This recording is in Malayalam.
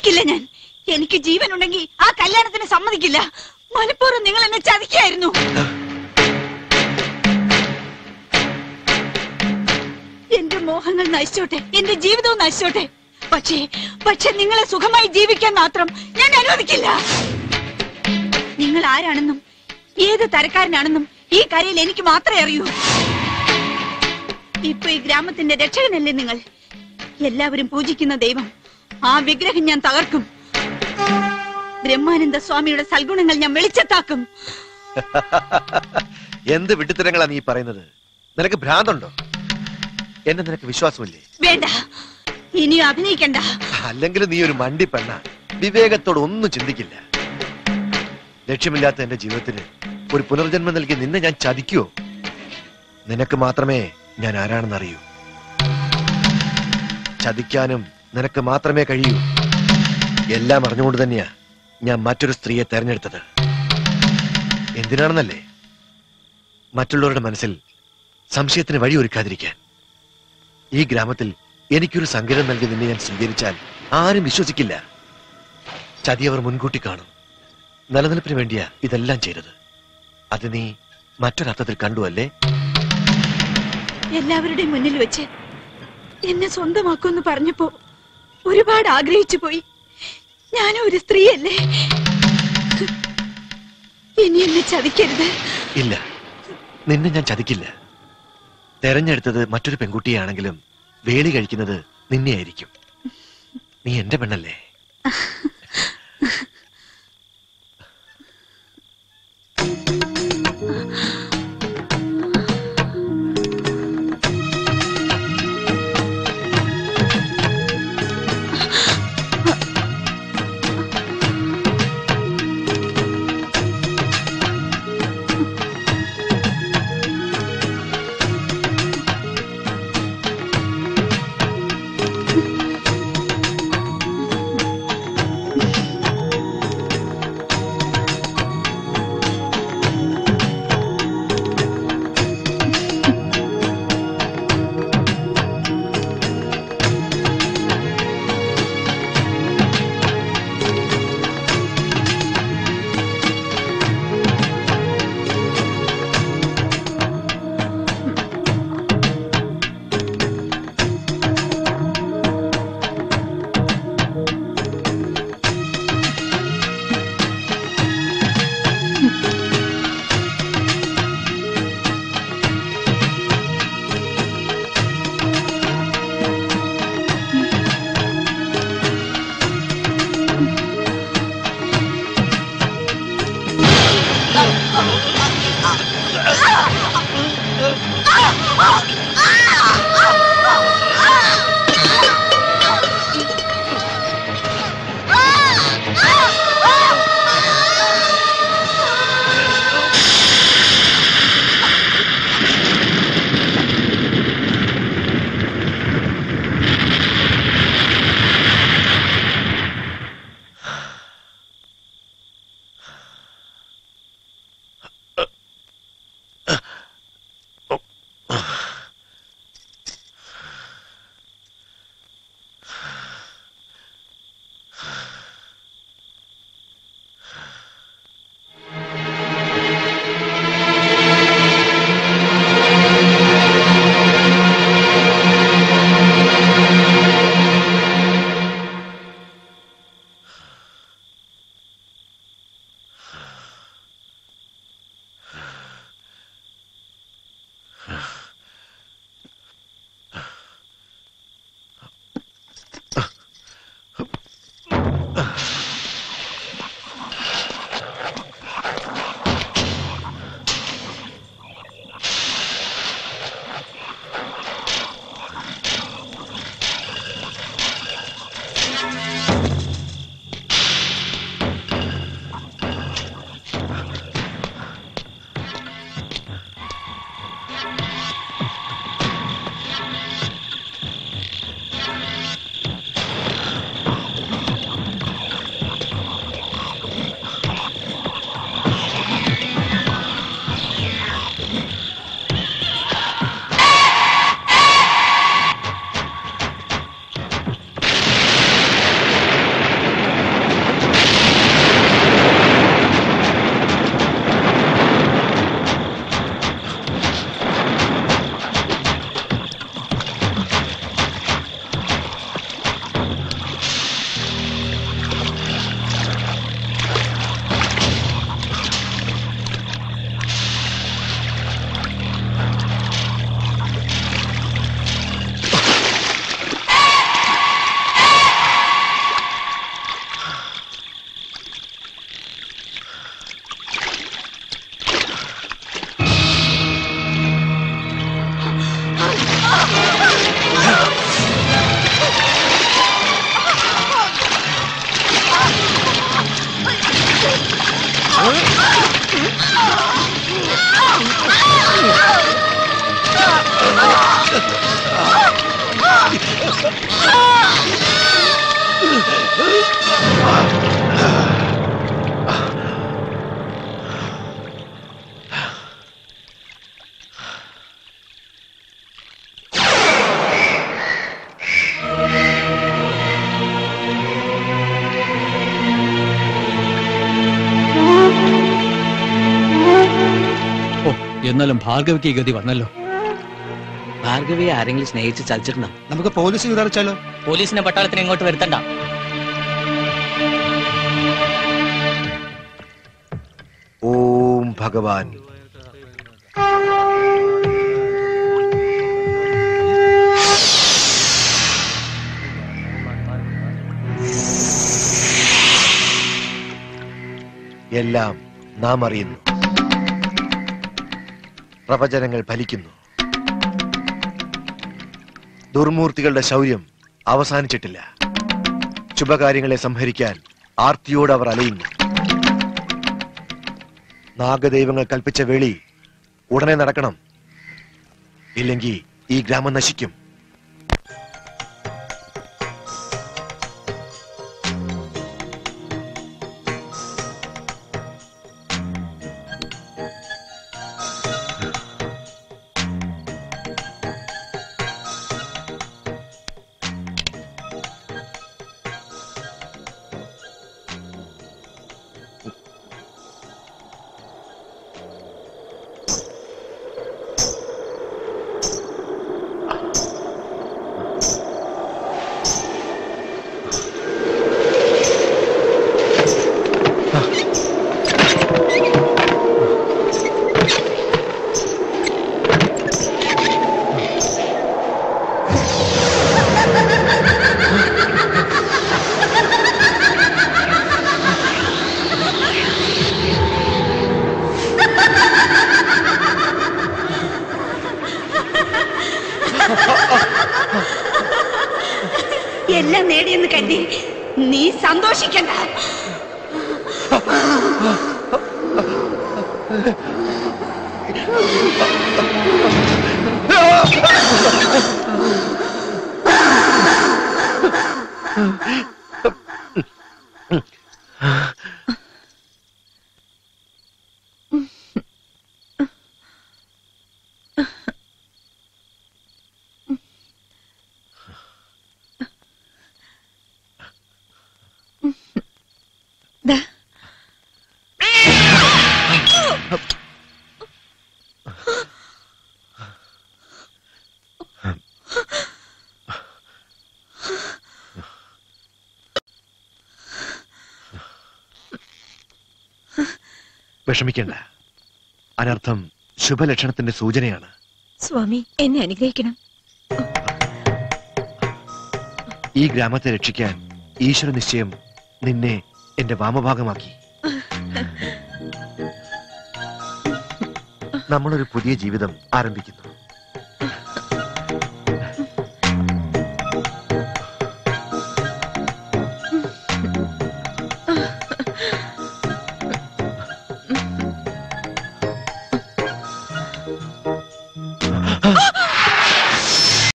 സമ്മതിക്കില്ല. ഞാൻ എനിക്ക് ജീവൻ ഉണ്ടെങ്കിൽ ആ കല്യാണത്തിന് സമ്മതിക്കില്ല. മനഃപൂർവ്വം നിങ്ങൾ എന്നെ ചതിക്കായിരുന്നു. എന്റെ മോഹങ്ങൾ നശിച്ചോട്ടെ, എന്റെ ജീവിതവും നശിച്ചോട്ടെ. പക്ഷേ നിങ്ങളെ സുഖമായി ജീവിക്കാൻ മാത്രം ഞാൻ അനുവദിക്കില്ല. നിങ്ങൾ ആരാണെന്നും ഏത് തരക്കാരനാണെന്നും ഈ കരയിൽ എനിക്ക് മാത്രമേ അറിയൂ. ഇപ്പൊ ഈ ഗ്രാമത്തിന്റെ രക്ഷകനല്ലേ നിങ്ങൾ? എല്ലാവരും പൂജിക്കുന്ന ദൈവം, ആ വിഗ്രഹം ഞാൻ തകർക്കും. ബ്രഹ്മാനന്ദ സ്വാമിയുടെ സൽഗുണങ്ങൾ ഞാൻ വെളിച്ചത്താക്കും. എന്ത് വിഡ്ഢിത്തരങ്ങളാ നീ പറയുന്നത്? നിനക്ക് ഭ്രാന്തുണ്ടോ? എന്നെ നിനക്ക് വിശ്വാസമില്ലേ? വേണ്ട, ഇനിയും അഭിനയിക്കണ്ട. അല്ലെങ്കിൽ നീ ഒരു മണ്ടി പെണ്ണ, വിവേകത്തോട് ഒന്നും ചിന്തിക്കില്ല. ലക്ഷ്യമില്ലാത്ത എന്റെ ജീവിതത്തിന് ഒരു പുനർജന്മം നൽകി നിന്നെ ഞാൻ ചതിക്കുവോ? നിനക്ക് മാത്രമേ ഞാൻ ആരാണെന്ന് അറിയൂ. ചതിക്കാനും നിനക്ക് മാത്രമേ കഴിയൂ. എല്ലാം അറിഞ്ഞുകൊണ്ട് തന്നെയാ ഞാൻ മറ്റൊരു സ്ത്രീയെ തെരഞ്ഞെടുത്തത്. എന്തിനാണെന്നല്ലേ? മറ്റുള്ളവരുടെ മനസ്സിൽ സംശയത്തിന് വഴിയൊരുക്കാതിരിക്കാൻ. ഈ ഗ്രാമത്തിൽ എനിക്കൊരു സങ്കേതം നൽകി നിന്നെ ഞാൻ സ്വീകരിച്ചാൽ ആരും വിശ്വസിക്കില്ല. ചതി അവർ മുൻകൂട്ടി കാണും. നിലനിൽപ്പിന് വേണ്ടിയാ ഇതെല്ലാം ചെയ്തത്. അത് നീ മറ്റൊരർത്ഥത്തിൽ കണ്ടു അല്ലേ? എല്ലാവരുടെയും മുന്നിൽ വെച്ച് എന്നെ സ്വന്തമാക്കുമെന്ന് പറഞ്ഞപ്പോ ഒരുപാട് ആഗ്രഹിച്ചു പോയി. ഞാനും ഒരു സ്ത്രീയല്ലേ? ഇനി എന്നെ ചതിക്കരുത്. ഇല്ല, നിന്നെ ഞാൻ ചതിക്കില്ല. തെരഞ്ഞെടുത്തത് മറ്റൊരു പെൺകുട്ടിയാണെങ്കിലും വേളി കഴിക്കുന്നത് നിന്നെയായിരിക്കും. നീ എന്റെ പെണ്ണല്ലേ? എന്നാലും ഭാർഗവിക്ക് ഗതി വന്നല്ലോ. ഭാർഗവിയെ ആരെങ്കിലും സ്നേഹിച്ച് ചതിച്ചിട്ടുണ്ടോ? നമുക്ക് പോലീസ് വിതറിച്ചാലോ? പോലീസിനെ പട്ടാളത്തിന് ഇങ്ങോട്ട് വരുത്തണ്ട. ഓം ഭഗവാൻ. എല്ലാം നാം അറിയുന്നു. പ്രവചനങ്ങൾ ഫലിക്കുന്നു. ദുർമൂർത്തികളുടെ ശൗര്യം അവസാനിച്ചിട്ടില്ല. ശുഭകാര്യങ്ങളെ സംഹരിക്കാൻ ആർത്തിയോട് അവർ അലയുന്നു. നാഗദൈവങ്ങൾ കൽപ്പിച്ച വേളി ഉടനെ നടക്കണം. ഇല്ലെങ്കിൽ ഈ ഗ്രാമം നശിക്കും. എല്ലാം നേടിയെന്ന് കരുതി നീ സന്തോഷിക്കണ്ട. വിഷമിക്കണ്ട. അനർത്ഥം ശുഭലക്ഷണത്തിന്റെ സൂചനയാണ്. സ്വാമി, എന്നെ അനുഗ്രഹിക്കണം. ഈ ഗ്രാമത്തെ രക്ഷിക്കാൻ ഈശ്വര നിശ്ചയം നിന്നെ എന്റെ വാമഭാഗമാക്കി. നമ്മളൊരു പുതിയ ജീവിതം ആരംഭിക്കുന്നു.